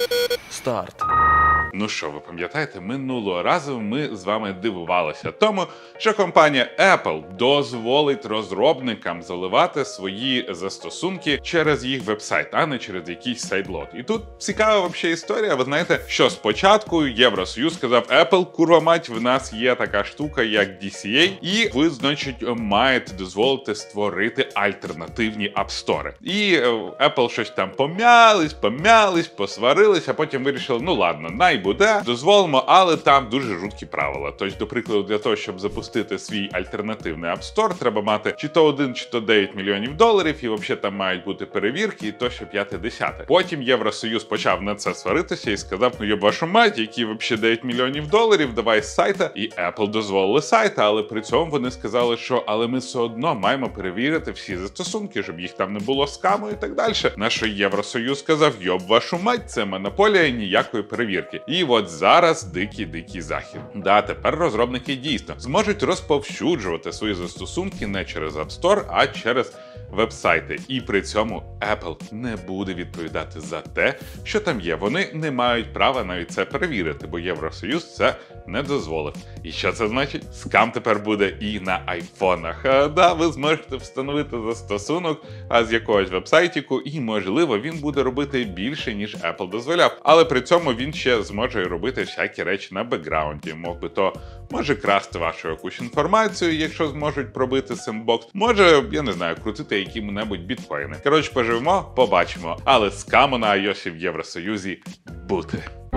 Старт. Ну що, ви пам'ятаєте, минулого разу ми з вами дивувалися тому, що компанія Apple дозволить розробникам заливати свої застосунки через їх веб-сайт, а не через якийсь сайдлот. І тут цікава взагалі історія. Ви знаєте, що спочатку Євросоюз сказав: Apple, курва мать, в нас є така штука, як DCA, і ви, значить, маєте дозволити створити альтернативні апстори. І Apple щось там пом'ялись, посварились, а потім вирішили, ну ладно, буде, дозволимо, але там дуже жуткі правила. Тобто, до прикладу, для того, щоб запустити свій альтернативний App Store, треба мати чи то 1, чи то 9 мільйонів доларів, і взагалі там мають бути перевірки, і то, що 5-10. Потім Євросоюз почав на це сваритися і сказав: ну, йоб вашу мать, які взагалі 9 мільйонів доларів, давай з сайта. І Apple дозволили сайта, але при цьому вони сказали, що але ми все одно маємо перевірити всі застосунки, щоб їх там не було скаму і так далі. На що Євросоюз сказав: йоб вашу мать, це монополія, ніякої перевірки. І от зараз дикий захід. Да, тепер розробники дійсно зможуть розповсюджувати свої застосунки не через App Store, а через веб-сайти. І при цьому Apple не буде відповідати за те, що там є. Вони не мають права навіть це перевірити, бо Євросоюз це не дозволив. І що це значить? Скам тепер буде і на айфонах. Да, ви зможете встановити застосунок з якогось веб-сайтіку, і, можливо, він буде робити більше, ніж Apple дозволяв. Але при цьому він ще зможе робити всякі речі на бекграунді. Може красти вашу якусь інформацію, якщо зможуть пробити сендбокс. Може, я не знаю, крутити які-небудь біткоїни. Коротше, поживемо, побачимо. Але скаму на iOS в Євросоюзі буде.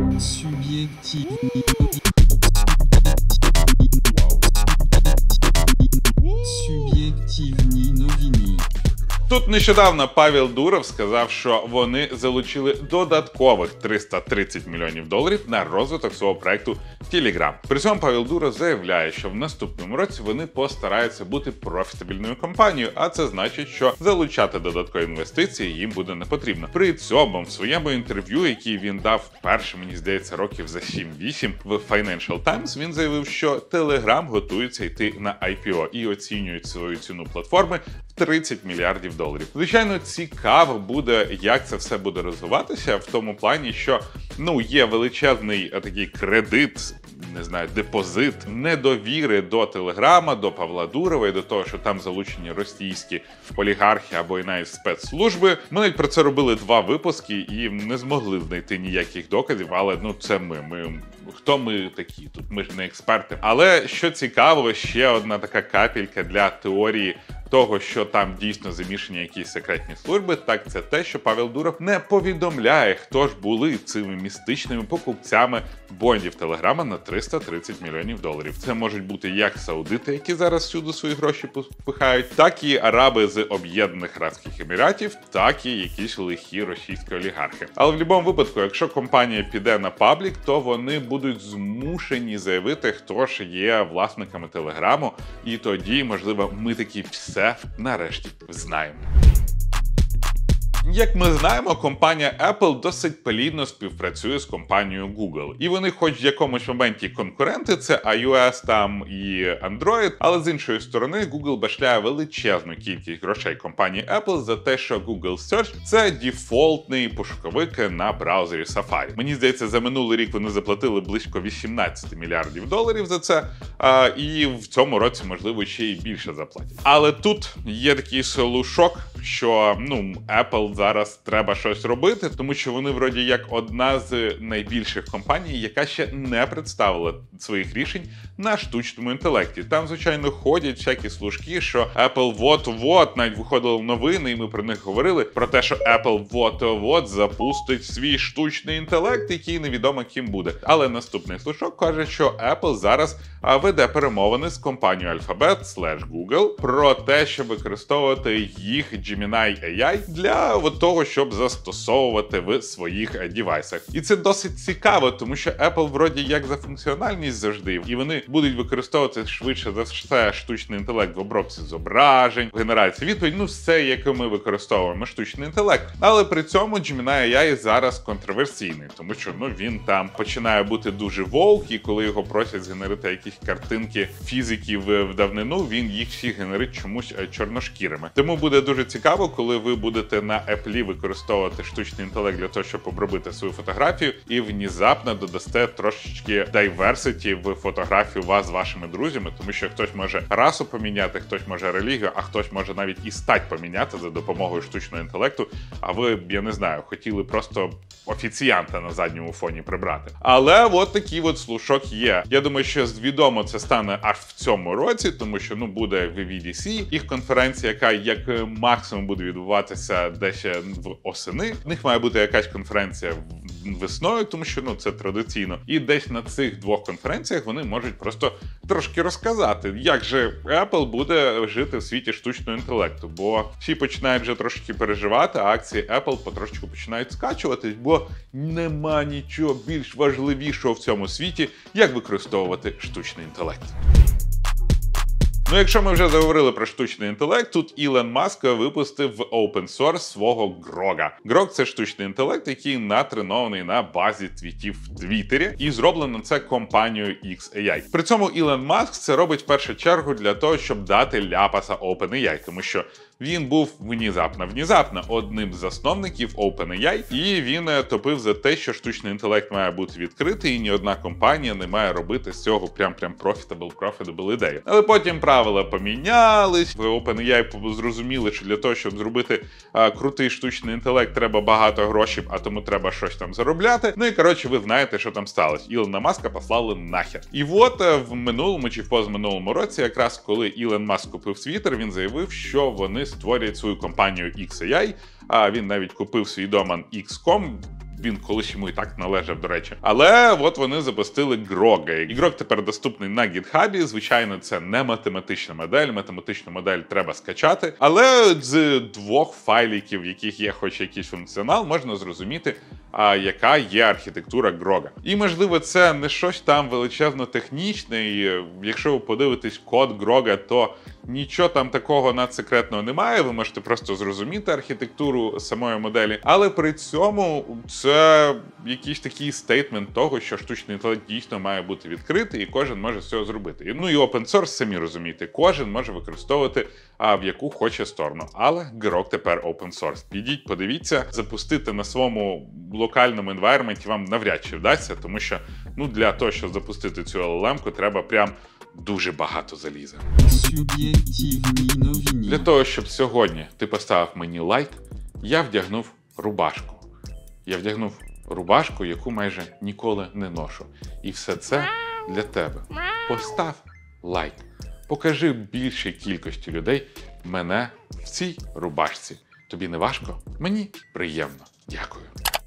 Суб'єктивні новини. Тут нещодавно Павел Дуров сказав, що вони залучили додаткових 330 мільйонів доларів на розвиток свого проекту Telegram. При цьому Павел Дуров заявляє, що в наступному році вони постараються бути профітабельною компанією, а це значить, що залучати додаткові інвестиції їм буде не потрібно. При цьому в своєму інтерв'ю, який він дав вперше, мені здається, років за 7-8 в Financial Times, він заявив, що Telegram готується йти на IPO і оцінюють свою ціну платформи в 30 мільярдів доларів. Звичайно, цікаво буде, як це все буде розвиватися, в тому плані, що є величезний такий кредит, не знаю, депозит недовіри до Телеграма, до Павла Дурова і до того, що там залучені російські олігархи або і навіть спецслужби. Ми навіть про це робили 2 випуски і не змогли знайти ніяких доказів, але це ми. Хто ми такі? Тут ми ж не експерти. Але що цікаво, ще одна така капелька для теорії того, що там дійсно замішані якісь секретні служби, так це те, що Павел Дуров не повідомляє, хто ж були цими містичними покупцями бондів Телеграма на 330 мільйонів доларів. Це можуть бути як саудити, які зараз всюди свої гроші пихають, так і араби з Об'єднаних Арабських Еміратів, так і якісь лихі російські олігархи. Але в будь-якому випадку, якщо компанія піде на паблік, то вони будуть змушені заявити, хто ж є власниками Телеграму, і тоді, можливо, ми такі все нарешті знаємо. Як ми знаємо, компанія Apple досить плідно співпрацює з компанією Google. І вони хоч в якомусь моменті конкуренти, це iOS там і Android, але з іншої сторони Google башляє величезну кількість грошей компанії Apple за те, що Google Search – це дефолтний пошуковик на браузері Safari. Мені здається, за минулий рік вони заплатили близько 18 мільярдів доларів за це, і в цьому році, можливо, ще й більше заплатять. Але тут є такий слушок, що Apple зараз треба щось робити, тому що вони вроді як одна з найбільших компаній, яка ще не представила своїх рішень на штучному інтелекті. Там, звичайно, ходять всякі служки, що Apple вот-вот, навіть виходили новини, і ми про них говорили, про те, що Apple вот-вот запустить свій штучний інтелект, який невідомо ким буде. Але наступний слушок каже, що Apple зараз веде перемовини з компанією Alphabet/Google про те, щоб використовувати їх Gemini AI для того, щоб застосовувати в своїх девайсах. І це досить цікаво, тому що Apple вроді як за функціональність завжди, і вони будуть використовувати швидше за все штучний інтелект в обробці зображень, в генерації відповідь, все, як ми використовуємо штучний інтелект. Але при цьому Gemini AI зараз контроверсійний, тому що він там починає бути дуже вовк, і коли його просять згенерити якісь картинки фізиків в давнину, він їх всі генерить чомусь чорношкірими. Тому буде дуже цікаво, коли ви будете на Apple використовувати штучний інтелект для того, щоб обробити свою фотографію, і внезапно додасте трошечки diversity в фотографію вас з вашими друзями, тому що хтось може расу поміняти, хтось може релігію, а хтось може навіть і стать поміняти за допомогою штучного інтелекту, а ви б, я не знаю, хотіли просто офіціанта на задньому фоні прибрати. Але от такий от слушок є. Я думаю, що відомо це стане аж в цьому році, тому що буде WWDC, їх конференція, яка як максимум буде відбуватися десь в осени. В них має бути якась конференція весною, тому що це традиційно. І десь на цих двох конференціях вони можуть просто трошки розказати, як же Apple буде жити в світі штучного інтелекту. Бо всі починають вже трошки переживати, а акції Apple потрошечку починають скачуватись, бо нема нічого більш важливішого в цьому світі, як використовувати штучний інтелект. Якщо ми вже заговорили про штучний інтелект, тут Ілон Маск випустив в open source свого Грога. Грог – це штучний інтелект, який натренований на базі твітів в Твіттері, і зроблено це компанією XAI. При цьому Ілон Маск це робить в першу чергу для того, щоб дати ляпаса OpenAI, тому що він був внезапно одним з засновників OpenAI, і він топив за те, що штучний інтелект має бути відкритий, і ні одна компанія не має робити з цього прям profitable ідею. Але потім правила помінялись, в OpenAI зрозуміли, що для того, щоб зробити крутий штучний інтелект, треба багато грошей, а тому треба щось там заробляти. І коротше, ви знаєте, що там сталося. Ілона Маска послали нахер. І от в минулому чи в позаминулому році, якраз коли Ілон Маск купив Twitter, він заявив, що вони створюють свою компанію XAI, а він навіть купив свій домен X.com, він колись йому і так належав, до речі. Але от вони запустили Грога. І Грог тепер доступний на GitHub. Звичайно, це не математична модель, математичну модель треба скачати. Але з двох файликів, в яких є хоч якийсь функціонал, можна зрозуміти, яка є архітектура Грога. І, можливо, це не щось там величезно технічне, і якщо ви подивитесь код Грога, то нічого там такого надсекретного немає, ви можете просто зрозуміти архітектуру самої моделі, але при цьому це якийсь такий стейтмент того, що штучний інтелект дійсно має бути відкритий і кожен може з цього зробити. І open source, самі розумієте, кожен може використовувати в яку хоче сторону. Але Grok тепер open source. Підіть, подивіться, запустити на своєму локальному енвайрменті вам навряд чи вдасться, тому що для того, щоб запустити цю LLM-ку, треба прям дуже багато заліза. Для того, щоб сьогодні ти поставив мені лайк, я вдягнув рубашку. Я вдягнув рубашку, яку майже ніколи не ношу. І все це для тебе. Постав лайк. Покажи більшій кількості людей мене в цій рубашці. Тобі не важко? Мені приємно. Дякую.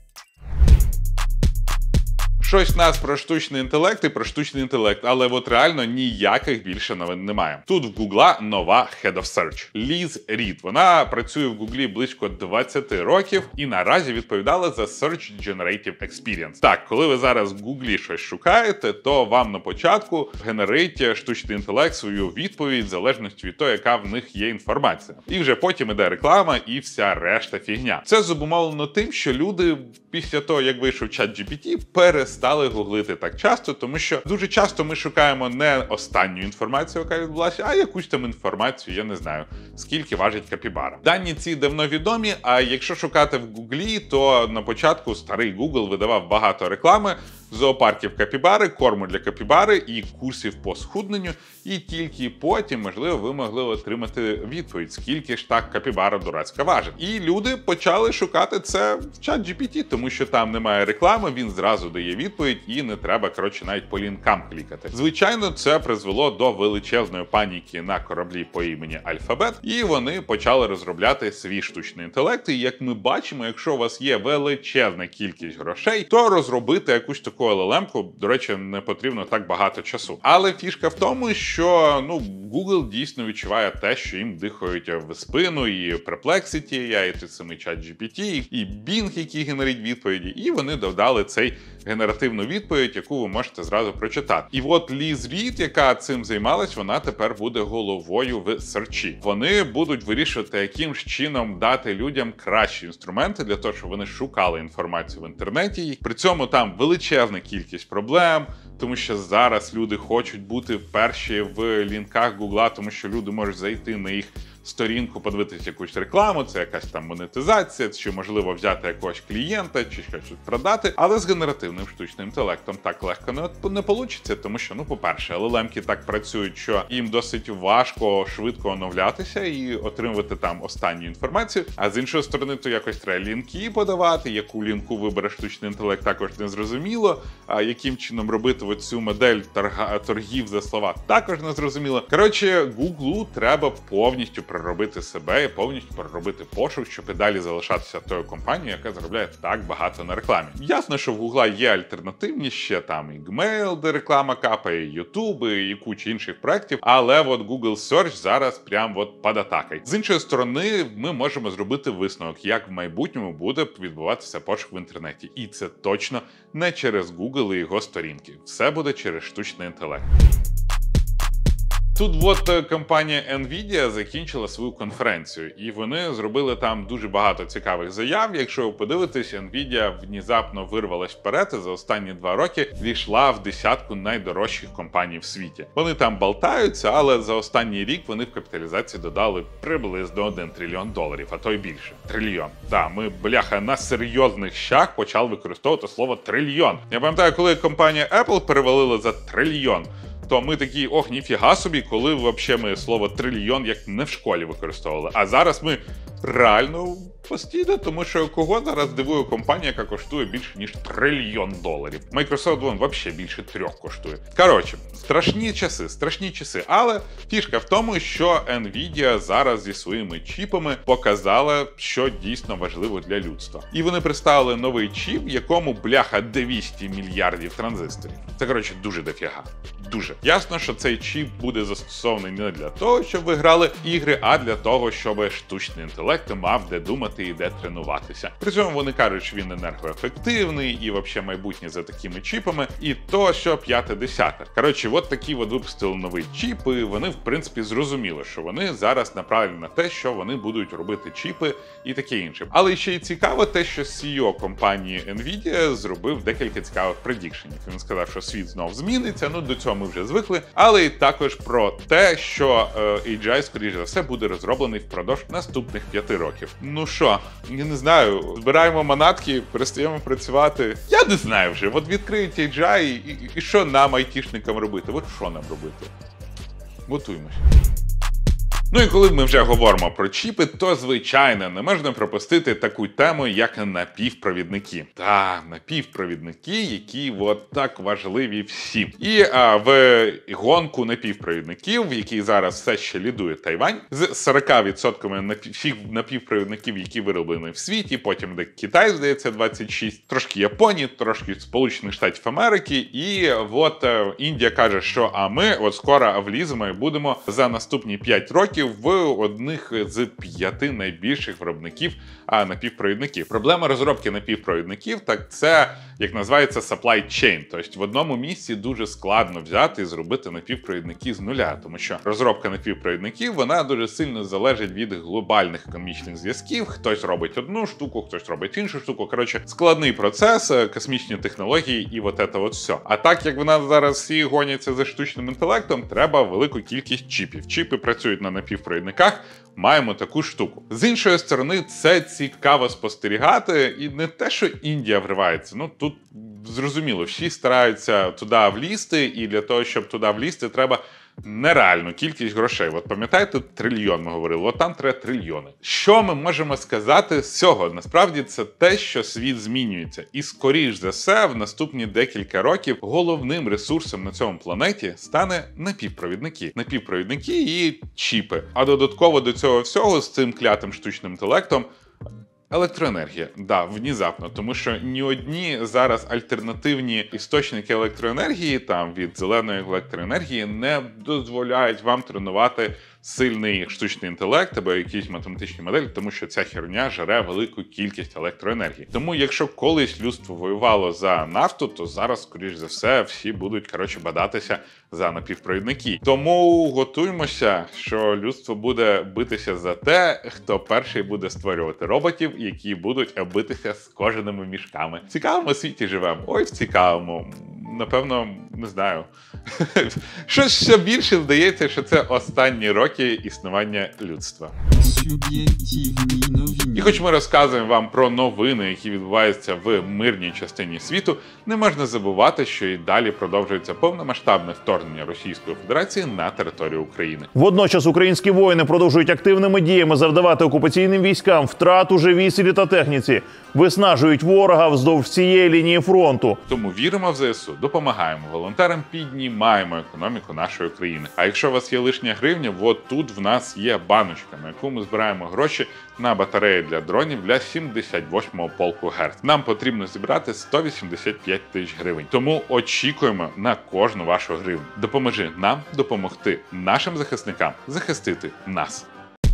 Щось нас про штучний інтелект і про штучний інтелект, але от реально ніяких більше новин немає. Тут в Гугла нова Head of Search. Ліз Рід. Вона працює в Гуглі близько 20 років і наразі відповідала за Search Generative Experience. Так, коли ви зараз в Гуглі щось шукаєте, то вам на початку генерить штучний інтелект свою відповідь в залежності від того, яка в них є інформація. І вже потім іде реклама і вся решта фігня. Це зумовлено тим, що люди після того, як вийшов ChatGPT, перестали гуглити так часто, тому що дуже часто ми шукаємо не останню інформацію, яка відбулася, а якусь там інформацію, я не знаю, скільки важить капібара. Дані ці давно відомі, а якщо шукати в Гуглі, то на початку старий Google видавав багато реклами, зоопарків капібари, корму для капібари і курсів по схудненню, і тільки потім, можливо, ви могли отримати відповідь, скільки ж так капібара дурацька важить. І люди почали шукати це в ChatGPT, тому що там немає реклами, він зразу дає відповідь і не треба, навіть по лінкам клікати. Звичайно, це призвело до величезної паніки на кораблі по імені Альфабет, і вони почали розробляти свій штучний інтелект. І як ми бачимо, якщо у вас є величезна кількість грошей, то розробити якусь таку LLM-ку, до речі, не потрібно так багато часу. Але фішка в тому, що Google дійсно відчуває те, що їм дихають в спину, і Perplexity, і той самий ChatGPT, і Bing, який генерить відповіді, і вони додали цей генеративну відповідь, яку ви можете зразу прочитати. І от Ліз Рід, яка цим займалась, вона тепер буде головою в серчі. Вони будуть вирішувати, яким ж чином дати людям кращі інструменти для того, щоб вони шукали інформацію в інтернеті. При цьому там величезна кількість проблем, тому що зараз люди хочуть бути перші в лінках Гугла, тому що люди можуть зайти на їх сторінку, подивитися якусь рекламу, це якась там монетизація, чи можливо взяти якогось клієнта, чи щось продати. Але з генеративним штучним інтелектом так легко не вийде, тому що, ну, по-перше, LLM-ки так працюють, що їм досить важко швидко оновлятися і отримувати там останню інформацію. А з іншої сторони, то якось треба лінки подавати, яку лінку вибере штучний інтелект, також не зрозуміло. А яким чином робити оцю модель торгів за слова, також не зрозуміло. Коротше, Гуглу треба повністю переробити себе і повністю переробити пошук, щоб і далі залишатися тою компанією, яка заробляє так багато на рекламі. Ясно, що в Гугла є альтернативні ще там і Gmail, де реклама капає, і YouTube, і куча інших проєктів, але от Google Search зараз прям от під атакою. З іншої сторони, ми можемо зробити висновок, як в майбутньому буде відбуватися пошук в інтернеті. І це точно не через Google і його сторінки. Все буде через штучний інтелект. Тут от компанія Nvidia закінчила свою конференцію, і вони зробили там дуже багато цікавих заяв. Якщо ви подивитесь, Nvidia внезапно вирвалась вперед і за останні 2 роки війшла в десятку найдорожчих компаній в світі. Вони там болтаються, але за останній рік вони в капіталізації додали приблизно $1 трильйон, а то й більше. Трильйон. Так, ми, бляха, на серйозних щах почали використовувати слово трильйон. Я пам'ятаю, коли компанія Apple перевалила за трильйон, то ми такі, ох, ніфіга собі, коли взагалі ми слово трильйон як не в школі використовували. А зараз ми реально постійно, тому що кого зараз дивує компанія, яка коштує більше, ніж $1 трильйон. Microsoft One взагалі більше 3 коштує. Коротше, страшні часи. Але фішка в тому, що Nvidia зараз зі своїми чіпами показала, що дійсно важливо для людства. І вони представили новий чіп, в якому, бляха, 200 мільярдів транзисторів. Це, коротше, дуже дофіга. Дуже. Ясно, що цей чіп буде застосований не для того, щоб ви грали ігри, а для того, щоб штучний інтелект мав де думати і де тренуватися. При цьому вони кажуть, що він енергоефективний і взагалі майбутнє за такими чіпами, і то, що 5-10. Коротше, от такі от випустили новий чіп, і вони, в принципі, зрозуміли, що вони зараз направлені на те, що вони будуть робити чіпи і таке інше. Але ще й цікаво те, що CEO компанії Nvidia зробив декілька цікавих предікшенів. Він сказав, що світ знов зміниться, ну до цього ми вже звикли, але й також про те, що AGI, скоріш за все, буде розроблений впродовж наступних 5 років. Ну що, я не знаю, збираємо манатки, перестаємо працювати. Я не знаю вже, от відкриють AGI і що нам, айтішникам, робити? От що нам робити? Готуємося. Ну і коли ми вже говоримо про чіпи, то, звичайно, не можна пропустити таку тему, як напівпровідники. Та, напівпровідники, які от так важливі всім. І в гонку напівпровідників, в якій зараз все ще лідує Тайвань, з 40% всіх напівпровідників, які вироблені в світі, потім де Китай, здається, 26%, трошки Японії, трошки Сполучених Штатів Америки, і от Індія каже, що а ми от скоро вліземо і будемо за наступні 5 років в одних з 5 найбільших виробників напівпровідників. Проблема розробки напівпровідників, так це, як називається, supply chain. Тобто в одному місці дуже складно взяти і зробити напівпровідники з нуля, тому що розробка напівпровідників, вона дуже сильно залежить від глобальних економічних зв'язків. Хтось робить одну штуку, хтось робить іншу штуку. Коротше, складний процес, космічні технології і от це от все. А так, як вона зараз всі гоняться за штучним інтелектом, треба велику кількість чіпів. Чіпи працюють на напівпровідниках, маємо таку штуку. З іншої сторони, це цікаво спостерігати, і не те, що Індія вривається. Ну, тут зрозуміло, всі стараються туди влізти, і для того, щоб туди влізти, треба нереальну кількість грошей. От пам'ятаєте, трильйон ми говорили, от там треба трильйони. Що ми можемо сказати з цього? Насправді це те, що світ змінюється. І скоріш за все, в наступні декілька років головним ресурсом на цьому планеті стане напівпровідники. Напівпровідники і чіпи. А додатково до цього всього з цим клятим штучним інтелектом електроенергія. Да, внезапно, тому що ні одні зараз альтернативні істочники електроенергії, там від зеленої електроенергії, не дозволяють вам тренувати сильний штучний інтелект або якісь математичні моделі, тому що ця херня жере велику кількість електроенергії. Тому якщо колись людство воювало за нафту, то зараз, скоріш за все, всі будуть, бадатися за напівпровідники. Тому готуємося, що людство буде битися за те, хто перший буде створювати роботів, які будуть битися з кожаними мішками. В цікавому світі живемо. Ой, в цікавому. напевно, не знаю. Щось ще більше здається, що це останні роки існування людства. І хоч ми розказуємо вам про новини, які відбуваються в мирній частині світу, не можна забувати, що і далі продовжується повномасштабне вторгнення Російської Федерації на територію України. Водночас українські воїни продовжують активними діями завдавати окупаційним військам втрат у живій силі та техніці, виснажують ворога вздовж всієї лінії фронту. Тому віримо в ЗСУ, допомагаємо волонтерам, піднімаємо економіку нашої країни. А якщо у вас є лишня гривня, от тут в нас є баночка, на яку ми збираємо гроші на батареї для дронів для 78-го полку Герц. Нам потрібно зібрати 185 тисяч гривень. Тому очікуємо на кожну вашу гривню. Допоможи нам допомогти нашим захисникам захистити нас.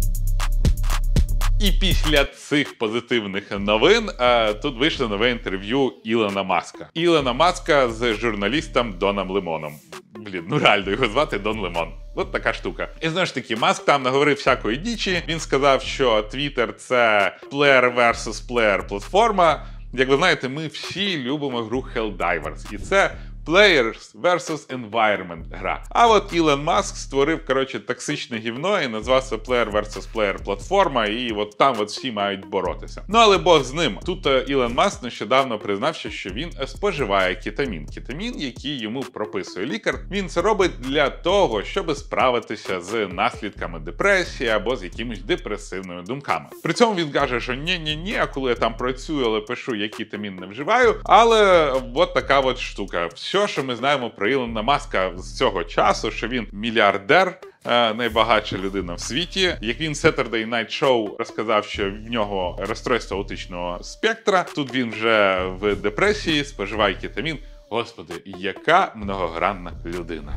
І після цих позитивних новин тут вийшло нове інтерв'ю Ілона Маска. Ілона Маска з журналістом Доном Лемоном. Блін, ну реально його звати Дон Лемон. От така штука. І знову ж таки, Маск там наговорив всякої дічі. Він сказав, що Twitter – це player versus player платформа. Як ви знаєте, ми всі любимо гру Helldivers. І це Players versus Environment гра. А от Ілон Маск створив, токсичне гівно і назвав це Player versus Player платформа, і от там от всі мають боротися. Ну але Бог з ним. Тут Ілон Маск нещодавно признався, що він споживає кетамін. Кетамін, який йому прописує лікар. Він це робить для того, щоб справитися з наслідками депресії або з якимись депресивними думками. При цьому він каже, що ні, а коли я там працюю, але пишу, я кетамін не вживаю. Але от така от штука. Все, що ми знаємо про Ілона Маска з цього часу, що він мільярдер, найбагатша людина в світі. Як він Saturday Night Show розказав, що в нього розстройство аутичного спектра, тут він вже в депресії, споживає кетамін. Господи, яка многогранна людина.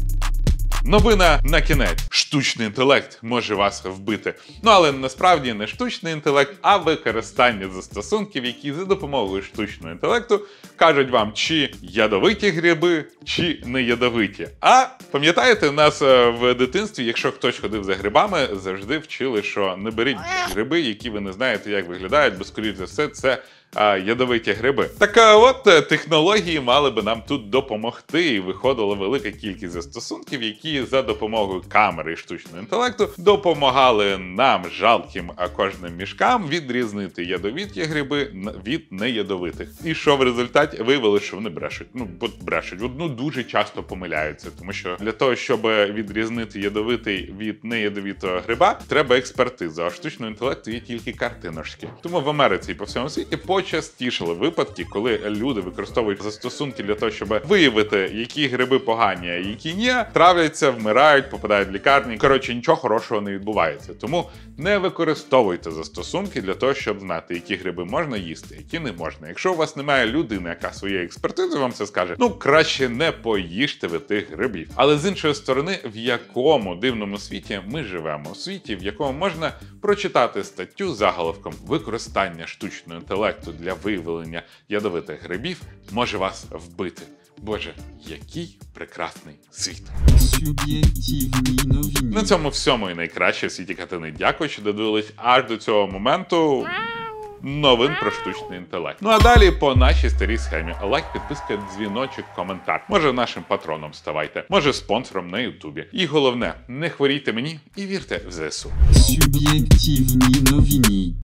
Новина на кінець. Штучний інтелект може вас вбити. Ну, але насправді не штучний інтелект, а використання застосунків, які за допомогою штучного інтелекту кажуть вам, чи ядовиті гриби, чи не ядовиті. А пам'ятаєте, нас в дитинстві, якщо хтось ходив за грибами, завжди вчили, що не беріть гриби, які ви не знаєте, як виглядають, бо, скоріш за все, це ядовиті гриби. Так от технології мали би нам тут допомогти, і виходила велика кількість застосунків, які за допомогою камери і штучного інтелекту допомагали нам, жалким кожним мішкам, відрізнити ядовиті гриби від неядовитих. І що в результаті? Виявилося, що вони брешуть. Брешуть. Дуже часто помиляються, тому що для того, щоб відрізнити ядовитий від неядовитого гриба, треба експертиза, а штучного інтелекту є тільки картиночки. Тому в Америці і по всьому світі почастішали випадки, коли люди використовують застосунки для того, щоб виявити, які гриби погані, а які ні, травляться, вмирають, попадають в лікарні. Нічого хорошого не відбувається. Тому не використовуйте застосунки для того, щоб знати, які гриби можна їсти, які не можна. Якщо у вас немає людини, яка своєю експертизою вам це скаже, краще не поїжте ви тих грибів. Але з іншої сторони, в якому дивному світі ми живемо? У світі, в якому можна прочитати статтю з заголовком «Використання штучного інтелекту для виявлення ядовитих грибів може вас вбити». Боже, який прекрасний світ. На цьому всьому і найкраще в світі катини. Дякую, що додивились аж до цього моменту новин про штучний інтелект. Ну а далі по нашій старій схемі. Лайк, підписка, дзвіночок, коментар. Може нашим патроном ставайте, може спонсором на Ютубі. І головне, не хворійте мені і вірте в ЗСУ. Суб'єктивні новини.